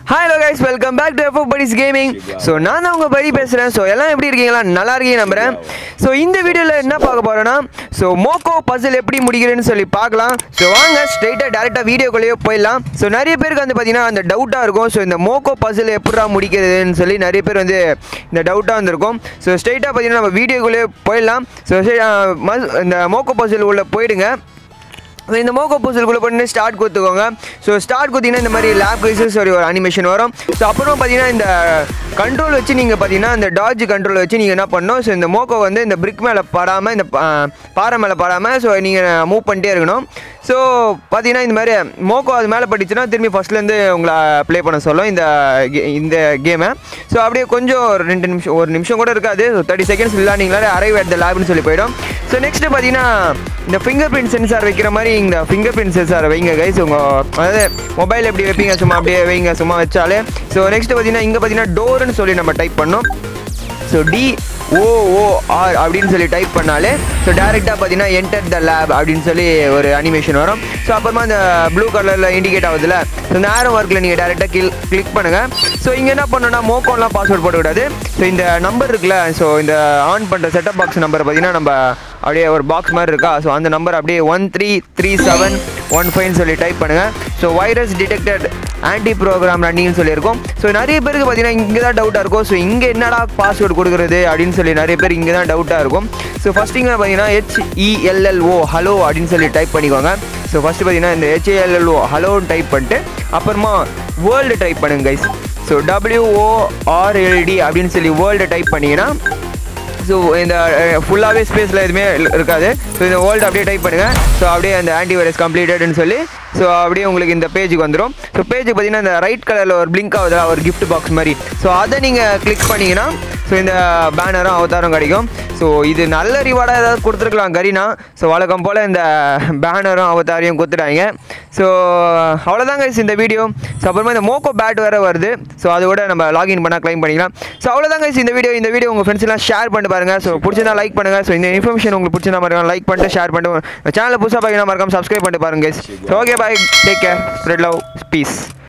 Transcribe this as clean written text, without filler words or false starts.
Hi hello guys, welcome back to FF Buddies Gaming. So நான் தான் உங்க படி பேசுறேன். So எல்லாம் எப்படி இருக்கீங்களா? நல்லா இருக்கீங்க நம்புறேன். So இந்த வீடியோல என்ன பார்க்க போறோம்னா மோக்கோ பசில் எப்படி முடிக்கிறேன்னு சொல்லி பார்க்கலாம். So வாங்க ஸ்ட்ரைட்டா டைரக்டா வீடியோக்குள்ளேயே போயிடலாம். So நிறைய பேருக்கு வந்து பாத்தீங்கன்னா அந்த டவுட்டா இருக்கும். So இந்த மோக்கோ பசில் எப்படிடா முடிக்கிறதுன்னு சொல்லி நிறைய பேர் வந்து இந்த டவுட்டா வந்திருக்கும். So ஸ்ட்ரைட்டா பாத்தீங்கன்னா நம்ம வீடியோக்குள்ளேயே போயிடலாம். So இந்த மோக்கோ பசில் உள்ள போயிடுங்க. இந்த மோக்கோ பசிலுக்குள்ளே பண்ணி ஸ்டார்ட் கொடுத்துக்கோங்க. ஸோ ஸ்டார்ட் கொடுத்தீங்கன்னா இந்த மாதிரி லேப் ரைசஸ் ஒரு அனிமேஷன் வரும். ஸோ அப்புறமா பார்த்தீங்கன்னா இந்த கண்ட்ரோல் வச்சு நீங்கள் பார்த்தீங்கன்னா இந்த டாஜ் கண்ட்ரோல் வச்சு நீங்கள் என்ன பண்ணணும். ஸோ இந்த மோக்கோ வந்து இந்த பிரிக் மேலே படாமல் இந்த பாறை மேலே படாமல் ஸோ நீங்கள் மூவ் பண்ணிட்டே இருக்கணும். ஸோ பார்த்தீங்கன்னா இந்த மாதிரி மோக்கோ அது மேலே பட்டுச்சுன்னா திரும்பி ஃபஸ்ட்லேருந்து உங்களை ப்ளே பண்ண சொல்லும் இந்த கேமை. ஸோ அப்படியே கொஞ்சம் ஒரு நிமிஷம் கூட இருக்காது. ஸோ 30 செகண்ட்ஸ் விளையாண்டிங்களா அரைவ் அட் த லேப்னு சொல்லி போயிடும். ஸோ நெக்ஸ்ட்டு பார்த்தீங்கன்னா இந்த ஃபிங்கர் பிரிண்ட் சென்சார் வைக்கிற மாதிரி இந்த ஃபிங்கர் பிரிண்ட் சென்சார் வைங்க கைஸ். அதாவது மொபைல் எப்படி வைப்பீங்க சும்மா அப்படியே வைங்க சும்மா வச்சாலே. ஸோ நெக்ஸ்ட்டு பார்த்தீங்கன்னா இங்கே பார்த்தீங்கன்னா டோர்னு சொல்லி நம்ம டைப் பண்ணோம். ஸோ DOOR அப்படின்னு சொல்லி டைப் பண்ணாலே ஸோ டேரெக்டாக பார்த்தீங்கன்னா என்டர் த லேப் அப்படின்னு சொல்லி ஒரு அனிமேஷன் வரும். ஸோ அப்புறமா இந்த ப்ளூ கலரில் இண்டிகேட் ஆகுதுல்ல, ஸோ இந்த ஆரோ ஒர்க்கில் நீங்கள் டேரெக்டாக கிளிக் பண்ணுங்கள். ஸோ இங்கே என்ன பண்ணணும்னா மோக்கோன்லாம் பாஸ்வேர்ட் போடக்கூடாது. ஸோ இந்த நம்பர் இருக்குல்ல, ஸோ இந்த ஆன் பண்ணுற செட்டப் பாக்ஸ் நம்பரை பார்த்தீங்கன்னா நம்ம அப்படியே ஒரு பாக்ஸ் மாதிரி இருக்கா. ஸோ அந்த நம்பர் அப்படியே 133715 சொல்லி டைப் பண்ணுங்கள். So virus detected anti program ரன்னிங்னு சொல்லியிருக்கோம். ஸோ நிறைய பேருக்கு பார்த்தீங்கன்னா இங்கே தான் டவுட்டாக இருக்கும். ஸோ இங்கே என்னடா பாஸ்வேர்டு கொடுக்குறது அப்படின்னு சொல்லி நிறைய பேர் இங்கே தான் டவுட்டாக இருக்கும். ஸோ ஃபஸ்ட் இங்கே பார்த்தீங்கன்னா HELLO ஹலோ அப்படின்னு சொல்லி டைப் பண்ணிக்கோங்க. ஸோ ஃபஸ்ட்டு பார்த்தீங்கன்னா இந்த HELLO ஹலோன்னு டைப் பண்ணிட்டு அப்புறமா வேர்ல்டு டைப் பண்ணுங்க கைஸ். ஸோ WORLD அப்படின்னு சொல்லி வேர்ல்டு டைப் பண்ணிங்கன்னா ஸோ இந்த ஃபுல்லாகவே ஸ்பேஸில் எதுவுமே இருக்காது. ஸோ இந்த வேர்ல்டு அப்படியே டைப் பண்ணுங்கள். ஸோ அப்படியே அந்த ஆன்டிவைரஸ் கம்ப்ளீட்டட்னு சொல்லி ஸோ அப்படியே உங்களுக்கு இந்த பேஜுக்கு வந்துடும். ஸோ பேஜுக்கு பார்த்தீங்கன்னா இந்த ரைட் கலரில் ஒரு பிளிங்க் ஆகுதா ஒரு கிஃப்ட் பாக்ஸ் மாதிரி. ஸோ அதை நீங்கள் கிளிக் பண்ணிங்கன்னா ஸோ இந்த பேனரும் அவதாரம் கிடைக்கும். ஸோ இது நல்ல ரிவார்டாக ஏதாவது கொடுத்துருக்கலாம் கரீனா. ஸோ வழக்கம் போல் இந்த பேனரும் அவதாரையும் கொடுத்துட்டாங்க. ஸோ அவ்வளோதாங்க இந்த வீடியோ. ஸோ அப்புறமா இந்த மோக்கோ பேட் வேறு வருது. ஸோ அதோட நம்ம லாகின் பண்ணால் கிளைம் பண்ணிக்கலாம். ஸோ அவ்வளோதாங்க இந்த வீடியோ உங்கள் ஃப்ரெண்ட்ஸ்லாம் ஷேர் பண்ணிட்டு பாருங்கள். ஸோ பிடிச்சிருந்தா லைக் பண்ணுங்கள். ஸோ இந்த இன்ஃபர்மேஷன் உங்களுக்கு பிடிச்சிருந்தா மறக்காம லைக் பண்ணிட்டு ஷேர் பண்ணிட்டு சேனலில் புதுசாக பார்க்கலாம் மறக்காம சப்ஸ்கிரைப் பண்ணிட்டு பாருங்க. So okay bye, take care, spread love, piece.